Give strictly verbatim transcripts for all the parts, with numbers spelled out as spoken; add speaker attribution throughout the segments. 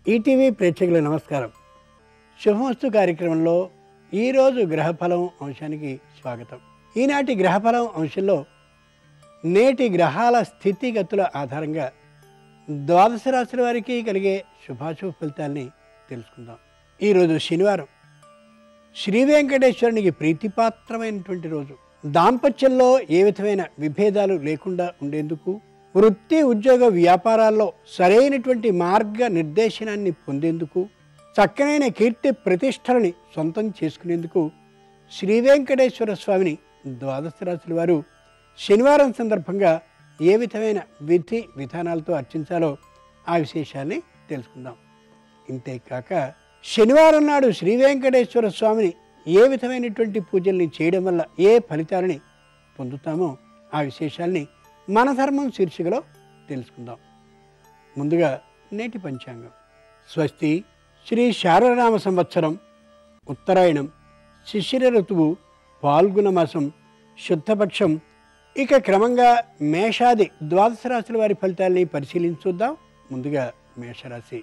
Speaker 1: ETV ప్రేక్షకులకు నమస్కారం. శుభమస్తు కార్యక్రమంలో ఈరోజు గ్రహఫలం అంశానికి స్వాగతం. ఈనాటి గ్రహఫలం అంశంలో నేటి గ్రహాల స్థితిగతుల ఆధారంగా ద్వాదశ రాశుల వారికి కలిగే శుభాశుభ ఫలితాల్ని తెలుసుకుందాం. ఈరోజు శనివారం, శ్రీ వెంకటేశ్వరునికి ప్రీతిపాత్రమైనటువంటి రోజు. దాంపత్యంలో ఏ విధమైన విభేదాలు లేకుండా ఉండేందుకు, వృత్తి ఉద్యోగ వ్యాపారాల్లో సరైనటువంటి మార్గ నిర్దేశనాన్ని పొందేందుకు, చక్కనైన కీర్తి ప్రతిష్టలని సొంతం చేసుకునేందుకు శ్రీ వెంకటేశ్వర స్వామిని ద్వాదశ రాశుల వారు శనివారం సందర్భంగా ఏ విధమైన విధి విధానాలతో అర్చించాలో ఆ విశేషాన్ని తెలుసుకుందాం. ఇంతేకాక శనివారం నాడు శ్రీ వెంకటేశ్వర స్వామిని ఏ విధమైనటువంటి పూజల్ని చేయడం వల్ల ఏ ఫలితాలని పొందుతామో ఆ విశేషాల్ని మన ధర్మం శీర్షికలో తెలుసుకుందాం. ముందుగా నేటి పంచాంగం. స్వస్తి శ్రీ శారనామ సంవత్సరం ఉత్తరాయణం, శిశిర ఋతువు, పాల్గొన మాసం, శుద్ధపక్షం. ఇక క్రమంగా మేషాది ద్వాదశ రాశుల వారి ఫలితాలని పరిశీలించుద్దాం. ముందుగా మేషరాశి.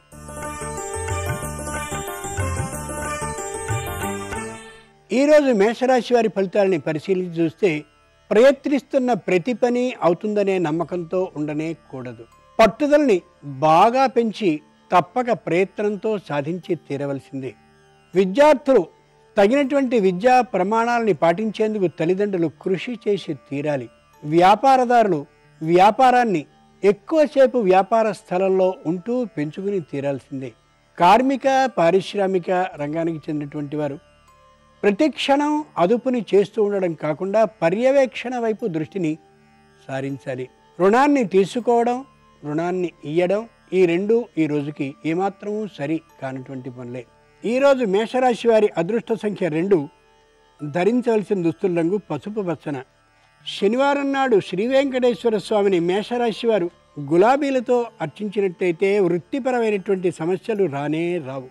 Speaker 1: ఈరోజు మేషరాశి వారి ఫలితాలని పరిశీలించి చూస్తే, ప్రయత్నిస్తున్న ప్రతి పని అవుతుందనే నమ్మకంతో ఉండనే కూడదు. పట్టుదలని బాగా పెంచి తప్పక ప్రయత్నంతో సాధించి తీరవలసిందే. విద్యార్థులు తగినటువంటి విద్యా ప్రమాణాలని పాటించేందుకు తల్లిదండ్రులు కృషి చేసి తీరాలి. వ్యాపారదారులు వ్యాపారాన్ని ఎక్కువసేపు వ్యాపార స్థలంలో ఉంటూ పెంచుకుని తీరాల్సిందే. కార్మిక పారిశ్రామిక రంగానికి చెందినటువంటి వారు ప్రతి క్షణం అదుపుని చేస్తూ ఉండడం కాకుండా పర్యవేక్షణ వైపు దృష్టిని సారించాలి. రుణాన్ని తీసుకోవడం, రుణాన్ని ఇయ్యడం, ఈ రెండు ఈ రోజుకి ఏమాత్రమూ సరి కానటువంటి పనులే. ఈరోజు మేషరాశి వారి అదృష్ట సంఖ్య రెండు. ధరించవలసిన దుస్తుల రంగు పసుపు పచ్చన. శనివారం నాడు శ్రీ వెంకటేశ్వర స్వామిని మేషరాశి వారు గులాబీలతో అర్చించినట్టయితే వృత్తిపరమైనటువంటి సమస్యలు రానే రావు.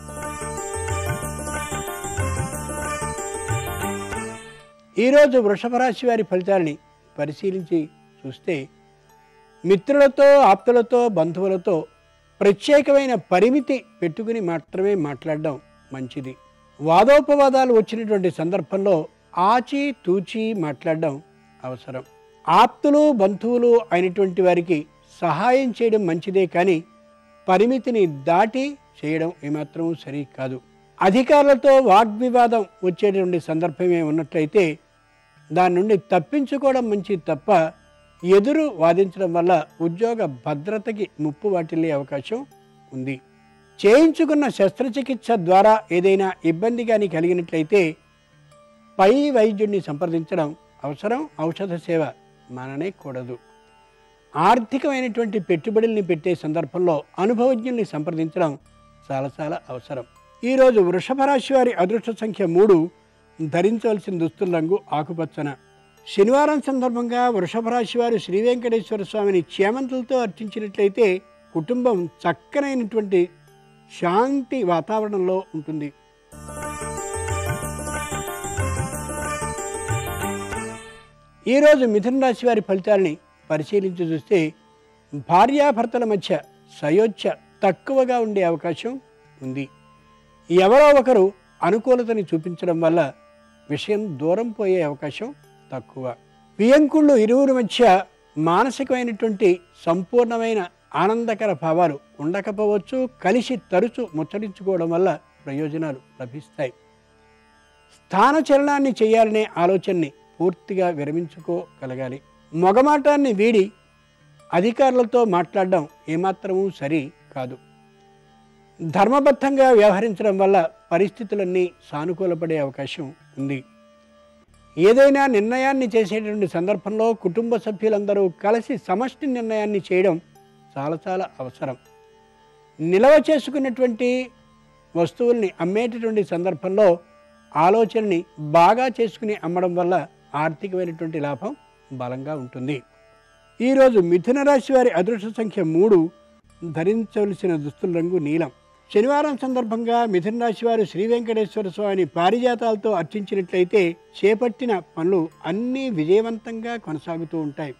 Speaker 1: ఈరోజు వృషభ రాశి వారి ఫలితాలని పరిశీలించి చూస్తే, మిత్రులతో, ఆప్తులతో, బంధువులతో ప్రత్యేకమైన పరిమితి పెట్టుకుని మాత్రమే మాట్లాడడం మంచిది. వాదోపవాదాలు వచ్చినటువంటి సందర్భంలో ఆచి తూచి మాట్లాడడం అవసరం. ఆప్తులు, బంధువులు అయినటువంటి వారికి సహాయం చేయడం మంచిదే, కానీ పరిమితిని దాటి చేయడం ఏమాత్రం సరి కాదు. అధికారులతో వాగ్వివాదం వచ్చేటువంటి సందర్భమే ఉన్నట్లయితే దాని నుండి తప్పించుకోవడం మంచిది తప్ప ఎదురు వాదించడం వల్ల ఉద్యోగ భద్రతకి ముప్పు వాటిల్లే అవకాశం ఉంది. చేయించుకున్న శస్త్రచికిత్స ద్వారా ఏదైనా ఇబ్బంది కానీ కలిగినట్లయితే పై వైద్యుడిని సంప్రదించడం అవసరం. ఔషధ సేవ మాననే కూడదు. ఆర్థికమైనటువంటి పెట్టుబడుల్ని పెట్టే సందర్భంలో అనుభవజ్ఞుల్ని సంప్రదించడం చాలా చాలా అవసరం. ఈరోజు వృషభ రాశి వారి అదృష్ట సంఖ్య మూడు. ధరించవలసిన దుస్తుల రంగు ఆకుపచ్చన. శనివారం సందర్భంగా వృషభ రాశి వారు శ్రీ వెంకటేశ్వర స్వామిని చేమంతులతో అర్చించినట్లయితే కుటుంబం చక్కనైనటువంటి శాంతి వాతావరణంలో ఉంటుంది. ఈరోజు మిథున రాశి వారి ఫలితాలని పరిశీలించి చూస్తే, భార్యాభర్తల మధ్య సయోధ్య తక్కువగా ఉండే అవకాశం ఉంది. ఎవరో ఒకరు అనుకూలతని చూపించడం వల్ల విషయం దూరం పోయే అవకాశం తక్కువ. వియంకుళ్ళు ఇరువురి మధ్య మానసికమైనటువంటి సంపూర్ణమైన ఆనందకర భావాలు ఉండకపోవచ్చు. కలిసి తరచు ముచ్చరించుకోవడం వల్ల ప్రయోజనాలు లభిస్తాయి. స్థానచలనాన్ని చేయాలనే ఆలోచనని పూర్తిగా విరమించుకోగలగాలి. మొగమాటాన్ని వీడి అధికారులతో మాట్లాడడం ఏమాత్రమూ సరి కాదు. ధర్మబద్ధంగా వ్యవహరించడం వల్ల పరిస్థితులన్నీ సానుకూలపడే అవకాశం ఉంది. ఏదైనా నిర్ణయాన్ని చేసేటువంటి సందర్భంలో కుటుంబ సభ్యులందరూ కలిసి సమష్టి నిర్ణయాన్ని చేయడం చాలా చాలా అవసరం. నిల్వ చేసుకున్నటువంటి వస్తువుల్ని అమ్మేటటువంటి సందర్భంలో ఆలోచనని బాగా చేసుకుని అమ్మడం వల్ల ఆర్థికమైనటువంటి లాభం బలంగా ఉంటుంది. ఈరోజు మిథున రాశి వారి అదృష్ట సంఖ్య మూడు. ధరించవలసిన దుస్తుల రంగు నీలం. శనివారం సందర్భంగా మిథున రాశి వారు శ్రీ వెంకటేశ్వర స్వామిని పారిజాతాలతో అర్చించినట్లయితే చేపట్టిన పనులు అన్నీ విజయవంతంగా కొనసాగుతూ ఉంటాయి.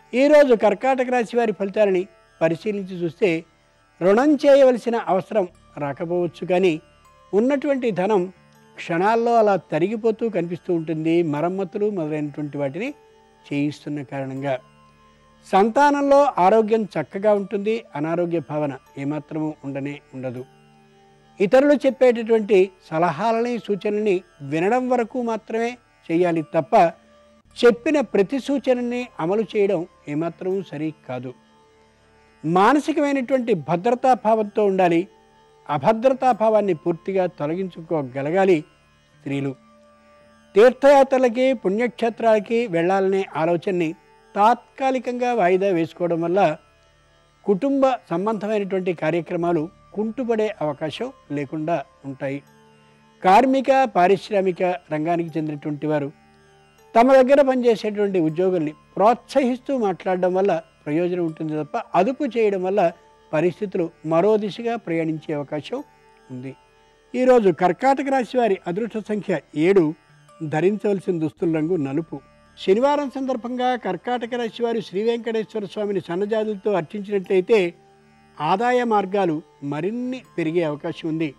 Speaker 1: ఈరోజు కర్కాటక రాశి వారి ఫలితాలని పరిశీలించి చూస్తే రుణం చేయవలసిన అవసరం రాకపోవచ్చు, కానీ ఉన్నటువంటి ధనం క్షణాల్లో అలా తరిగిపోతూ కనిపిస్తూ ఉంటుంది. మరమ్మతులు మొదలైనటువంటి వాటిని చేయిస్తున్న కారణంగా సంతానంలో ఆరోగ్యం చక్కగా ఉంటుంది. అనారోగ్య భావన ఏమాత్రము ఉండనే ఉండదు. ఇతరులు చెప్పేటటువంటి సలహాలని సూచనల్ని వినడం వరకు మాత్రమే చేయాలి తప్ప చెప్పిన ప్రతి సూచనని అమలు చేయడం ఏమాత్రం సరి కాదు. మానసికమైనటువంటి భద్రతాభావంతో ఉండాలి. అభద్రతాభావాన్ని పూర్తిగా తొలగించుకోగలగాలి స్త్రీలు. తీర్థయాత్రలకి పుణ్యక్షేత్రాలకి వెళ్ళాలనే ఆలోచనని తాత్కాలికంగా వాయిదా వేసుకోవడం వల్ల కుటుంబ సంబంధమైనటువంటి కార్యక్రమాలు కుంటుపడే అవకాశం లేకుండా ఉంటాయి. కార్మిక పారిశ్రామిక రంగానికి చెందినటువంటి వారు తమ దగ్గర పనిచేసేటువంటి ఉద్యోగుల్ని ప్రోత్సహిస్తూ మాట్లాడడం వల్ల ప్రయోజనం ఉంటుంది తప్ప అదుపు చేయడం వల్ల పరిస్థితులు మరో దిశగా ప్రయాణించే అవకాశం ఉంది. ఈరోజు కర్కాటక రాశి వారి అదృష్ట సంఖ్య ఏడు. ధరించవలసిన దుస్తుల రంగు నలుపు. శనివారం సందర్భంగా కర్కాటక రాశి వారు శ్రీ వెంకటేశ్వర స్వామిని సన్నజాజులతో అర్చించినట్లయితే ఆదాయ మార్గాలు మరిన్ని పెరిగే అవకాశం ఉంది.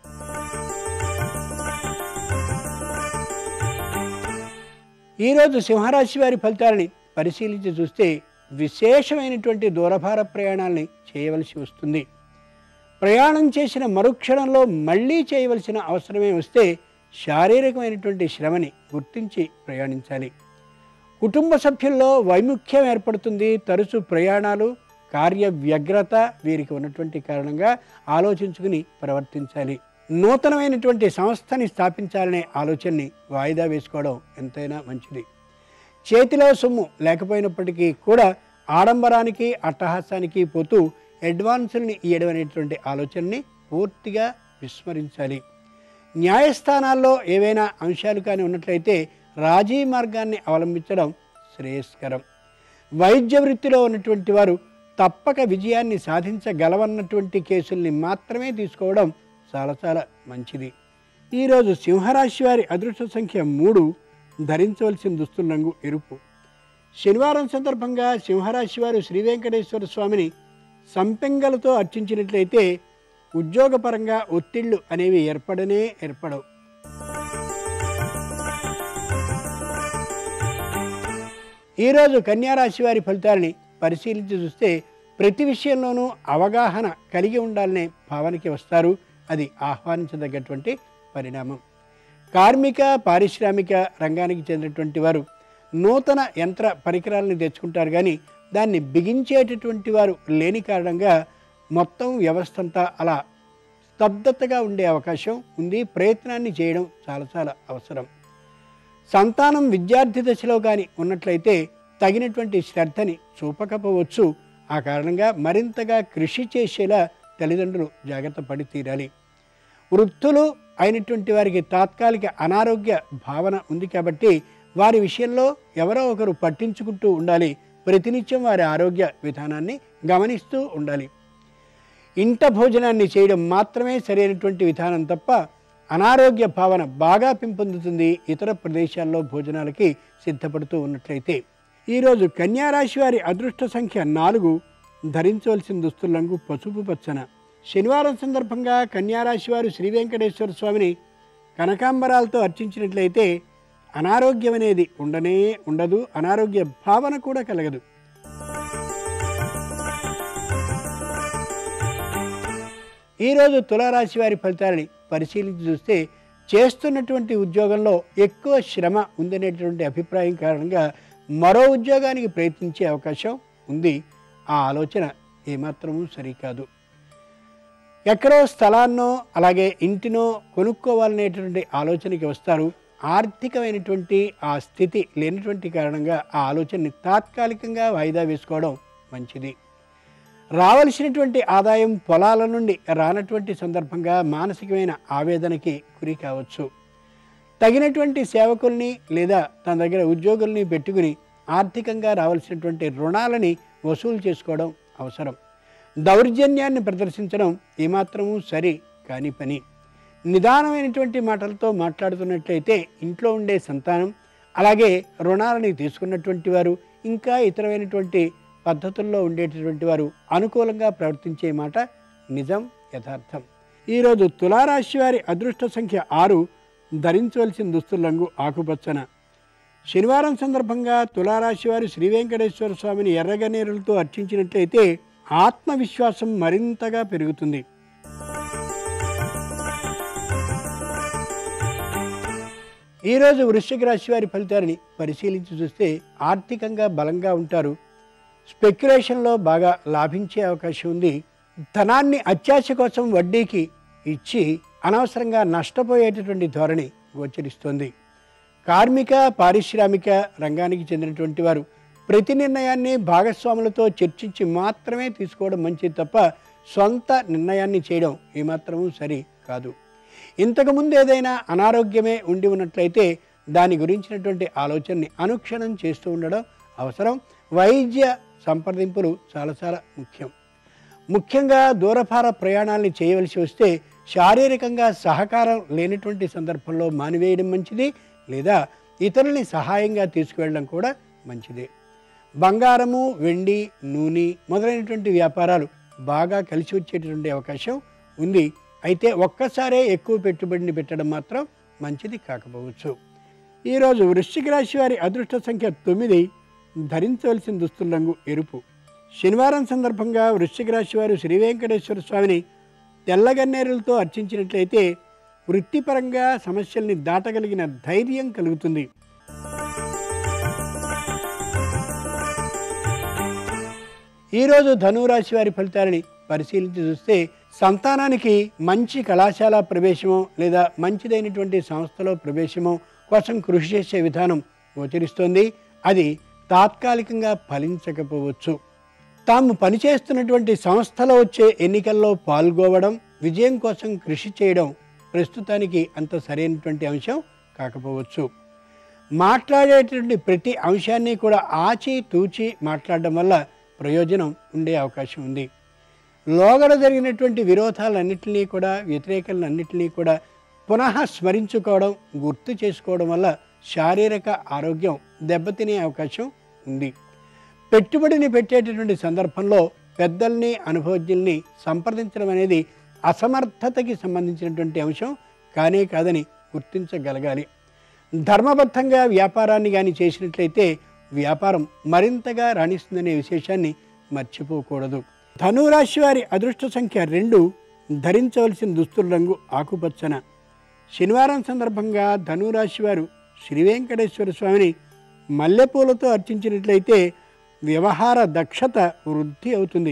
Speaker 1: ఈరోజు సింహరాశి వారి ఫలితాలని పరిశీలించి చూస్తే విశేషమైనటువంటి దూరభార ప్రయాణాలని చేయవలసి వస్తుంది. ప్రయాణం చేసిన మరుక్షణంలో మళ్ళీ చేయవలసిన అవసరమే వస్తే శారీరకమైనటువంటి శ్రమని గుర్తించి ప్రయాణించాలి. కుటుంబ సభ్యుల్లో వైముఖ్యం ఏర్పడుతుంది. తరచు ప్రయాణాలు, కార్య వ్యగ్రత వీరికి ఉన్నటువంటి కారణంగా ఆలోచించుకుని ప్రవర్తించాలి. నూతనమైనటువంటి సంస్థని స్థాపించాలనే ఆలోచనని వాయిదా వేసుకోవడం ఎంతైనా మంచిది. చేతిలో సొమ్ము లేకపోయినప్పటికీ కూడా ఆడంబరానికి అట్టహాసానికి పోతూ అడ్వాన్సుల్ని ఇవ్వడం అనేటువంటి ఆలోచనని పూర్తిగా విస్మరించాలి. న్యాయస్థానాల్లో ఏవైనా అంశాలు కానీ ఉన్నట్లయితే రాజీ మార్గాన్ని అవలంబించడం శ్రేయస్కరం. వైద్య వృత్తిలో ఉన్నటువంటి వారు తప్పక విజయాన్ని సాధించగలవన్నటువంటి కేసుల్ని మాత్రమే తీసుకోవడం చాలా చాలా మంచిది. ఈరోజు సింహరాశి వారి అదృష్ట సంఖ్య మూడు. ధరించవలసిన దుస్తుల రంగు ఎరుపు. శనివారం సందర్భంగా సింహరాశి వారు శ్రీ వెంకటేశ్వర స్వామిని సంపెంగలతో అర్చించినట్లయితే ఉద్యోగపరంగా ఒత్తిళ్లు అనేవి ఏర్పడనే ఏర్పడవు. ఈరోజు కన్యారాశి వారి ఫలితాలని పరిశీలించి చూస్తే ప్రతి విషయంలోనూ అవగాహన కలిగి ఉండాలనే భావనకి వస్తారు. అది ఆహ్వానించదగ్గటువంటి పరిణామం. కార్మిక పారిశ్రామిక రంగానికి చెందినటువంటి వారు నూతన యంత్ర పరికరాలను తెచ్చుకుంటారు, కానీ దాన్ని బిగించేటటువంటి వారు లేని కారణంగా మొత్తం వ్యవస్థ అంతా అలా స్తబ్దతగా ఉండే అవకాశం ఉంది. ప్రయత్నాన్ని చేయడం చాలా చాలా అవసరం. సంతానం విద్యార్థి దశలో కానీ ఉన్నట్లయితే తగినటువంటి శ్రద్ధని చూపకపోవచ్చు. ఆ కారణంగా మరింతగా కృషి చేసేలా తల్లిదండ్రులు జాగ్రత్త పడి తీరాలి. వృద్ధులు అయినటువంటి వారికి తాత్కాలిక అనారోగ్య భావన ఉంది కాబట్టి వారి విషయంలో ఎవరో ఒకరు పట్టించుకుంటూ ఉండాలి. ప్రతినిత్యం వారి ఆరోగ్య విధానాన్ని గమనిస్తూ ఉండాలి. ఇంట భోజనాన్ని చేయడం మాత్రమే సరైనటువంటి విధానం తప్ప అనారోగ్య భావన బాగా పెంపొందుతుంది ఇతర ప్రదేశాల్లో భోజనాలకి సిద్ధపడుతూ ఉన్నట్లయితే. ఈరోజు కన్యారాశి వారి అదృష్ట సంఖ్య నాలుగు. ధరించవలసిన దుస్తుల రంగు పసుపు పచ్చన. శనివారం సందర్భంగా కన్యారాశి వారు శ్రీ వెంకటేశ్వర స్వామిని కనకాంబరాలతో అర్చించినట్లయితే అనారోగ్యం అనేది ఉండనే ఉండదు. అనారోగ్య భావన కూడా కలగదు. ఈరోజు తులారాశి వారి ఫలితాలని పరిశీలించి చూస్తే చేస్తున్నటువంటి ఉద్యోగంలో ఎక్కువ శ్రమ ఉందనేటువంటి అభిప్రాయం కారణంగా మరో ఉద్యోగానికి ప్రయత్నించే అవకాశం ఉంది. ఆ ఆలోచన ఏమాత్రమూ సరికాదు. ఎక్కడో స్థలాన్నో అలాగే ఇంటినో కొనుక్కోవాలనేటువంటి ఆలోచనకి వస్తారు. ఆర్థికమైనటువంటి ఆ స్థితి లేనటువంటి కారణంగా ఆ ఆలోచనని తాత్కాలికంగా వాయిదా వేసుకోవడం మంచిది. రావలసినటువంటి ఆదాయం పొలాల నుండి రానటువంటి సందర్భంగా మానసికమైన ఆవేదనకి గురి కావచ్చు. తగినటువంటి సేవకుల్ని లేదా తన దగ్గర ఉద్యోగుల్ని పెట్టుకుని ఆర్థికంగా రావాల్సినటువంటి రుణాలని వసూలు చేసుకోవడం అవసరం. దౌర్జన్యాన్ని ప్రదర్శించడం ఏమాత్రమూ సరి కాని పని. నిదానమైనటువంటి మాటలతో మాట్లాడుతున్నట్లయితే ఇంట్లో ఉండే సంతానం అలాగే రుణాలని తీసుకున్నటువంటి వారు ఇంకా ఇతరమైనటువంటి పద్ధతుల్లో ఉండేటటువంటి వారు అనుకూలంగా ప్రవర్తించే మాట నిజం, యథార్థం. ఈరోజు తులారాశి వారి అదృష్ట సంఖ్య ఆరు. ధరించవలసిన దుస్తుల రంగు ఆకుపచ్చన. శనివారం సందర్భంగా తులారాశి వారు శ్రీ వెంకటేశ్వర స్వామిని ఎర్రగన్నేరులతో అర్చించినట్లయితే ఆత్మవిశ్వాసం మరింతగా పెరుగుతుంది. ఈరోజు వృశ్చిక రాశి వారి ఫలితాలని పరిశీలించి చూస్తే ఆర్థికంగా బలంగా ఉంటారు. స్పెక్యులేషన్లో బాగా లాభించే అవకాశం ఉంది. ధనాన్ని అత్యాశ కోసం వడ్డీకి ఇచ్చి అనవసరంగా నష్టపోయేటటువంటి ధోరణి గోచరిస్తోంది. కార్మిక పారిశ్రామిక రంగానికి చెందినటువంటి వారు ప్రతి నిర్ణయాన్ని భాగస్వాములతో చర్చించి మాత్రమే తీసుకోవడం మంచిది తప్ప సొంత నిర్ణయాన్ని చేయడం ఏమాత్రమూ సరి కాదు. ఇంతకుముందు ఏదైనా అనారోగ్యమే ఉండి ఉన్నట్లయితే దాని గురించినటువంటి ఆలోచనని అనుక్షణం చేస్తూ ఉండడం అవసరం. వైద్య సంప్రదింపులు చాలా చాలా ముఖ్యం. ముఖ్యంగా దూరభార ప్రయాణాలని చేయవలసి వస్తే శారీరకంగా సహకారం లేనటువంటి సందర్భంలో మానివేయడం మంచిది, లేదా ఇతరుల్ని సహాయంగా తీసుకువెళ్ళడం కూడా మంచిదే. బంగారము, వెండి, నూనె మొదలైనటువంటి వ్యాపారాలు బాగా కలిసి వచ్చేటటువంటి అవకాశం ఉంది. అయితే ఒక్కసారే ఎక్కువ పెట్టుబడిని పెట్టడం మాత్రం మంచిది కాకపోవచ్చు. ఈరోజు వృశ్చిక రాశి వారి అదృష్ట సంఖ్య తొమ్మిది. ధరించవలసిన దుస్తుల రంగు ఎరుపు. శనివారం సందర్భంగా వృశ్చిక రాశి వారు శ్రీ వెంకటేశ్వర స్వామిని తెల్లగన్నేరులతో అర్చించినట్లయితే వృత్తిపరంగా సమస్యల్ని దాటగలిగిన ధైర్యం కలుగుతుంది. ఈరోజు ధనురాశి వారి ఫలితాలని పరిశీలించి చూస్తే సంతానానికి మంచి కళాశాల ప్రవేశమో లేదా మంచిదైనటువంటి సంస్థలో ప్రవేశమో కోసం కృషి చేసే విధానం గోచరిస్తోంది. అది తాత్కాలికంగా ఫలించకపోవచ్చు. తాము పనిచేస్తున్నటువంటి సంస్థలో వచ్చే ఎన్నికల్లో పాల్గొవడం, విజయం కోసం కృషి చేయడం ప్రస్తుతానికి అంత సరైనటువంటి అంశం కాకపోవచ్చు. మాట్లాడేటువంటి ప్రతి అంశాన్ని కూడా ఆచి తూచి మాట్లాడడం వల్ల ప్రయోజనం ఉండే అవకాశం ఉంది. లోగడ జరిగినటువంటి విరోధాలన్నింటినీ కూడా వ్యతిరేకలన్నింటినీ కూడా పునః స్మరించుకోవడం, గుర్తు చేసుకోవడం వల్ల శారీరక ఆరోగ్యం దెబ్బతినే అవకాశం ఉంది. పెట్టుబడిని పెట్టేటటువంటి సందర్భంలో పెద్దల్ని, అనుభవజ్ఞుల్ని సంప్రదించడం అనేది అసమర్థతకి సంబంధించినటువంటి అంశం కానే కాదని గుర్తించగలగాలి. ధర్మబద్ధంగా వ్యాపారాన్ని కానీ చేసినట్లయితే వ్యాపారం మరింతగా రాణిస్తుందనే విశేషాన్ని మర్చిపోకూడదు. ధనురాశి వారి అదృష్ట సంఖ్య రెండు. ధరించవలసిన దుస్తుల రంగు ఆకుపచ్చన. శనివారం సందర్భంగా ధనురాశి వారు శ్రీ వెంకటేశ్వర స్వామిని మల్లెపూలతో అర్చించినట్లయితే వ్యవహార దక్షత వృద్ధి అవుతుంది.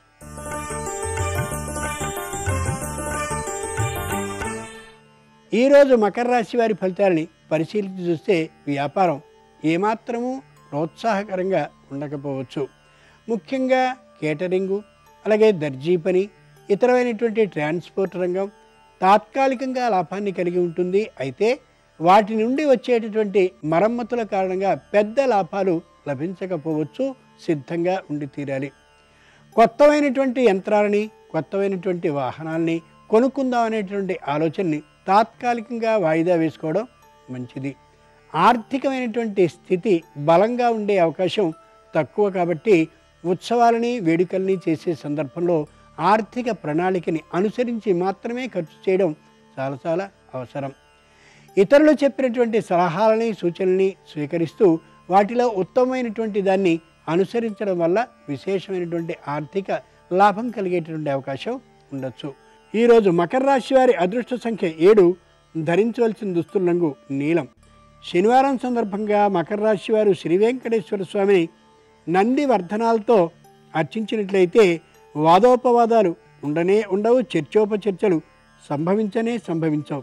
Speaker 1: ఈరోజు మకర రాశి వారి ఫలితాలని పరిశీలించి చూస్తే వ్యాపారం ఏమాత్రమూ ప్రోత్సాహకరంగా ఉండకపోవచ్చు. ముఖ్యంగా కేటరింగు, అలాగే దర్జీ పని, ఇతరమైనటువంటి ట్రాన్స్పోర్ట్ రంగం తాత్కాలికంగా లాభాన్ని కలిగి ఉంటుంది. అయితే వాటి నుండి వచ్చేటటువంటి మరమ్మతుల కారణంగా పెద్ద లాభాలు లభించకపోవచ్చు. సిద్ధంగా ఉండి తీరాలి. కొత్తమైనటువంటి యంత్రాలని, కొత్తమైనటువంటి వాహనాలని కొనుక్కుందాం అనేటువంటి ఆలోచనని తాత్కాలికంగా వాయిదా వేసుకోవడం మంచిది. ఆర్థికమైనటువంటి స్థితి బలంగా ఉండే అవకాశం తక్కువ కాబట్టి ఉత్సవాలని, వేడుకల్ని చేసే సందర్భంలో ఆర్థిక ప్రణాళికని అనుసరించి మాత్రమే ఖర్చు చేయడం చాలా చాలా అవసరం. ఇతరులు చెప్పినటువంటి సలహాలని, సూచనల్ని స్వీకరిస్తూ వాటిలో ఉత్తమమైనటువంటి దాన్ని అనుసరించడం వల్ల విశేషమైనటువంటి ఆర్థిక లాభం కలిగేటటువంటి అవకాశం ఉండొచ్చు. ఈరోజు మకర రాశి వారి అదృష్ట సంఖ్య ఏడు. ధరించవలసిన దుస్తుల రంగు నీలం. శనివారం సందర్భంగా మకర రాశి వారు శ్రీ వెంకటేశ్వర స్వామిని నంది వర్ధనాలతో అర్చించినట్లయితే వాదోపవాదాలు ఉండనే ఉండవు, చర్చోపచర్చలు సంభవించనే సంభవించవు.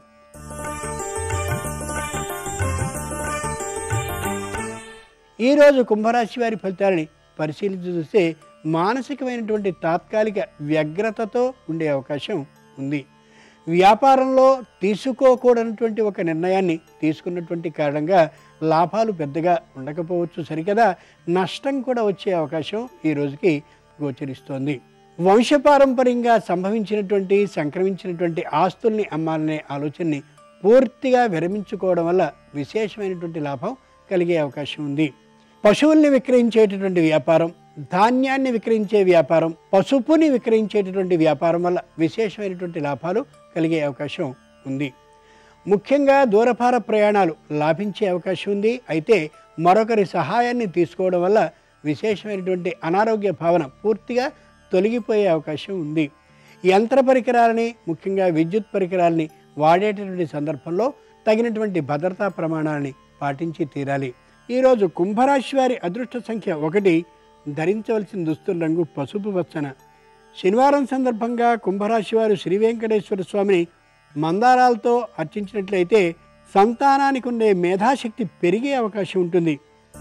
Speaker 1: ఈరోజు కుంభరాశి వారి ఫలితాలని పరిశీలించి చూస్తే మానసికమైనటువంటి తాత్కాలిక వ్యగ్రతతో ఉండే అవకాశం ఉంది. వ్యాపారంలో తీసుకోకూడనటువంటి ఒక నిర్ణయాన్ని తీసుకున్నటువంటి కారణంగా లాభాలు పెద్దగా ఉండకపోవచ్చు సరికదా, నష్టం కూడా వచ్చే అవకాశం ఈ రోజుకి గోచరిస్తోంది. వంశపారంపర్యంగా సంభవించినటువంటి సంక్రమించినటువంటి ఆస్తుల్ని అమ్మాలనే ఆలోచనని పూర్తిగా విరమించుకోవడం వల్ల విశేషమైనటువంటి లాభం కలిగే అవకాశం ఉంది. పశువుల్ని విక్రయించేటటువంటి వ్యాపారం, ధాన్యాన్ని విక్రయించే వ్యాపారం, పసుపుని విక్రయించేటటువంటి వ్యాపారం వల్ల విశేషమైనటువంటి లాభాలు కలిగే అవకాశం ఉంది. ముఖ్యంగా దూరపార ప్రయాణాలు లాభించే అవకాశం ఉంది. అయితే మరొకరి సహాయాన్ని తీసుకోవడం వల్ల విశేషమైనటువంటి అనారోగ్య భావన పూర్తిగా తొలగిపోయే అవకాశం ఉంది. యంత్ర పరికరాలని, ముఖ్యంగా విద్యుత్ పరికరాలని వాడేటటువంటి సందర్భంలో తగినటువంటి భద్రతా ప్రమాణాలని పాటించి తీరాలి. ఈరోజు కుంభరాశి వారి అదృష్ట సంఖ్య ఒకటి, ధరించవలసిన దుస్తుల రంగు పసుపు పచ్చన. శనివారం సందర్భంగా కుంభరాశి వారు శ్రీ వెంకటేశ్వర స్వామిని మందారాలతో అర్చించినట్లయితే సంతానానికి ఉండే మేధాశక్తి పెరిగే అవకాశం ఉంటుంది.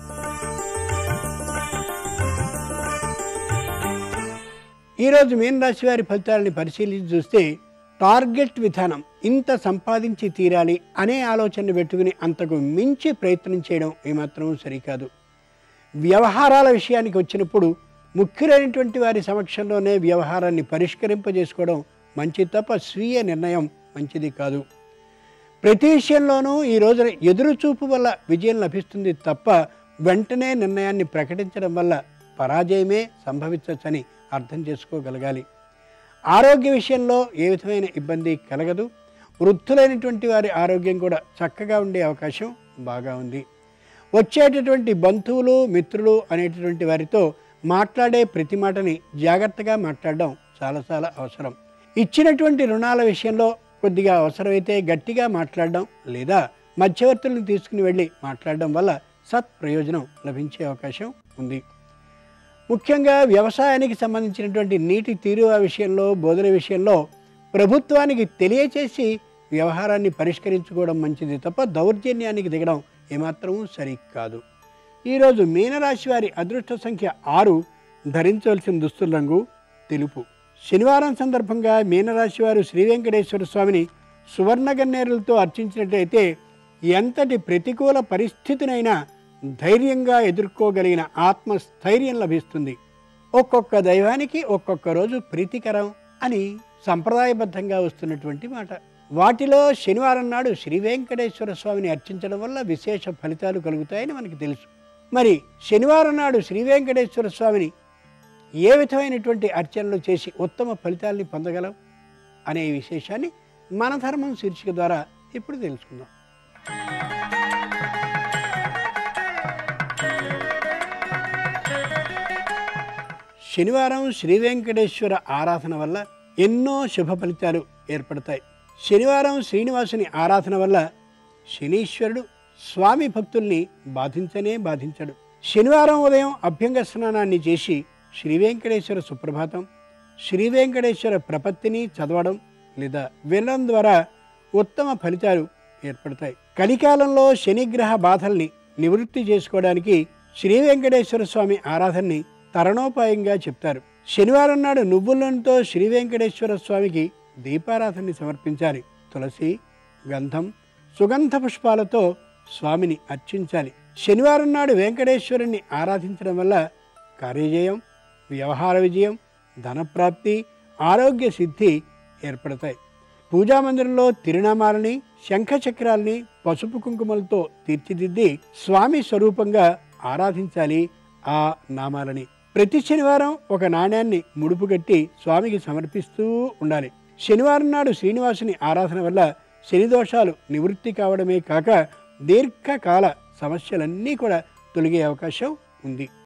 Speaker 1: ఈరోజు మీనరాశి వారి ఫలితాలని పరిశీలించి చూస్తే టార్గెట్ విధానం, ఇంత సంపాదించి తీరాలి అనే ఆలోచన పెట్టుకుని అంతకు మించి ప్రయత్నం చేయడం ఏమాత్రం సరికాదు. వ్యవహారాల విషయానికి వచ్చినప్పుడు ముఖ్యులైనటువంటి వారి సమక్షంలోనే వ్యవహారాన్ని పరిష్కరింపజేసుకోవడం మంచిది తప్ప స్వీయ నిర్ణయం మంచిది కాదు. ప్రతి విషయంలోనూ ఈ రోజున ఎదురుచూపు వల్ల విజయం లభిస్తుంది తప్ప వెంటనే నిర్ణయాన్ని ప్రకటించడం వల్ల పరాజయమే సంభవించవచ్చని అర్థం చేసుకోగలగాలి. ఆరోగ్య విషయంలో ఏ విధమైన ఇబ్బంది కలగదు. వృద్ధులైనటువంటి వారి ఆరోగ్యం కూడా చక్కగా ఉండే అవకాశం బాగా ఉంది. వచ్చేటటువంటి బంధువులు, మిత్రులు అనేటటువంటి వారితో మాట్లాడే ప్రతి మాటని జాగ్రత్తగా మాట్లాడడం చాలా చాలా అవసరం. ఇచ్చినటువంటి రుణాల విషయంలో కొద్దిగా అవసరమైతే గట్టిగా మాట్లాడడం లేదా మధ్యవర్తులను తీసుకుని వెళ్ళి మాట్లాడడం వల్ల సత్ప్రయోజనం లభించే అవకాశం ఉంది. ముఖ్యంగా వ్యవసాయానికి సంబంధించినటువంటి నీటి తీరువ విషయంలో, బోధన విషయంలో ప్రభుత్వానికి తెలియచేసి వ్యవహారాన్ని పరిష్కరించుకోవడం మంచిది తప్ప దౌర్జన్యానికి దిగడం ఏమాత్రం సరికాదు. ఈరోజు మీనరాశి వారి అదృష్ట సంఖ్య ఆరు, ధరించవలసిన దుస్తుల రంగు తెలుపు. శనివారం సందర్భంగా మీనరాశి వారు శ్రీ వెంకటేశ్వర స్వామిని సువర్ణగన్నేరులతో అర్చించినట్లయితే ఎంతటి ప్రతికూల పరిస్థితినైనా ధైర్యంగా ఎదుర్కోగలిగిన ఆత్మస్థైర్యం లభిస్తుంది. ఒక్కొక్క దైవానికి ఒక్కొక్క రోజు ప్రీతికరం అని సంప్రదాయబద్ధంగా వస్తున్నటువంటి మాట. వాటిలో శనివారం నాడు శ్రీ వెంకటేశ్వర స్వామిని అర్చించడం వల్ల విశేష ఫలితాలు కలుగుతాయని మనకు తెలుసు. మరి శనివారం నాడు శ్రీ వెంకటేశ్వర స్వామిని ఏ విధమైనటువంటి అర్చనలు చేసి ఉత్తమ ఫలితాలని పొందగలం అనే విశేషాన్ని మన ధర్మం శీర్షిక ద్వారా ఇప్పుడు తెలుసుకుందాం. శనివారం శ్రీ వెంకటేశ్వర ఆరాధన వల్ల ఎన్నో శుభ ఫలితాలు ఏర్పడతాయి. శనివారం శ్రీనివాసుని ఆరాధన వల్ల శనీశ్వరుడు స్వామి భక్తుల్ని బాధించనే బాధించడు. శనివారం ఉదయం అభ్యంగ స్నానాన్ని చేసి శ్రీ వెంకటేశ్వర సుప్రభాతం, శ్రీ వెంకటేశ్వర ప్రపత్తిని చదవడం లేదా వినడం ద్వారా ఉత్తమ ఫలితాలు ఏర్పడతాయి. కలికాలంలో శనిగ్రహ బాధల్ని నివృత్తి చేసుకోవడానికి శ్రీ వెంకటేశ్వర స్వామి ఆరాధనని తరణోపాయంగా చెప్తారు. శనివారం నాడు నువ్వులతో శ్రీ వెంకటేశ్వర స్వామికి దీపారాధనని సమర్పించాలి. తులసి, గంధం, సుగంధ పుష్పాలతో స్వామిని అర్చించాలి. శనివారం నాడు వెంకటేశ్వరుణ్ణి ఆరాధించడం వల్ల కార్యజయం, వ్యవహార విజయం, ధనప్రాప్తి, ఆరోగ్య సిద్ధి ఏర్పడతాయి. పూజామందిరంలో తిరునామాలని, శంఖచక్రాలని పసుపు కుంకుమలతో తీర్చిదిద్ది స్వామి స్వరూపంగా ఆరాధించాలి ఆ నామాలని. ప్రతి శనివారం ఒక నాణ్యాన్ని ముడుపుగట్టి స్వామికి సమర్పిస్తూ ఉండాలి. శనివారం నాడు శ్రీనివాసుని ఆరాధన వల్ల శని దోషాలు నివృత్తి కావడమే కాక దీర్ఘకాల సమస్యలన్నీ కూడా తొలగే అవకాశం ఉంది.